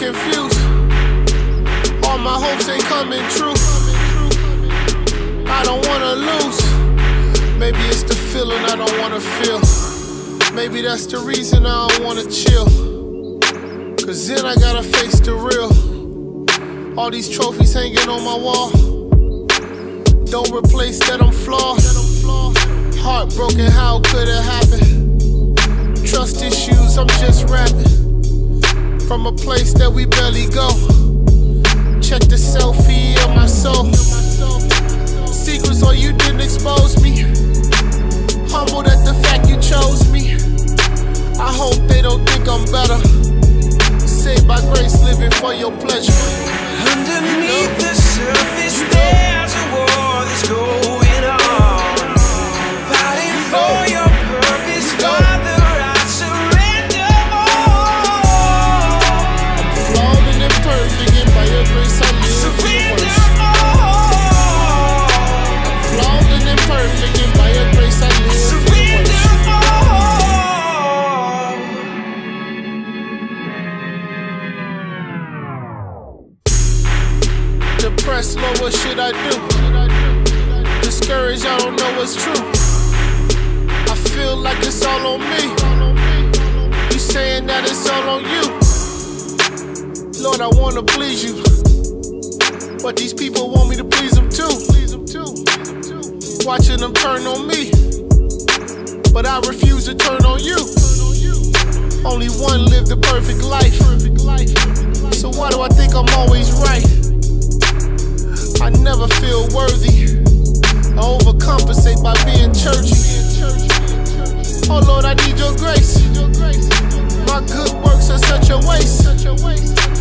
confused. All my hopes ain't coming true. I don't wanna lose. Maybe it's the feeling I don't wanna feel. Maybe that's the reason I don't wanna chill. Cause then I gotta face the real. All these trophies hanging on my wall don't replace that I'm flawed. Heartbroken, how could it happen? Trust issues, I'm just rapping from a place that we barely go. Check the selfie of my soul. Secrets, or you didn't expose me. Humbled at the fact you chose me. I hope they don't think I'm better. Saved by grace, living for your pleasure. Underneath the surface, there's a war that's going on. Fighting for your purpose, Father, I surrender all. I'm flawed and imperfect, and by your grace I live for your worship. I'm flawed and imperfect, and by your grace I live for your worship. Depressed, Lord, what should I do? Discouraged, I don't know what's true. I feel like it's all on me. You saying that it's all on you. Lord, I wanna please you, but these people want me to please them too. Watching them turn on me, but I refuse to turn on you. Only one lived the perfect life. So why do I think I'm always right? I never feel worthy. I overcompensate by being churchy. Oh Lord, I need your grace. My good works are such a waste.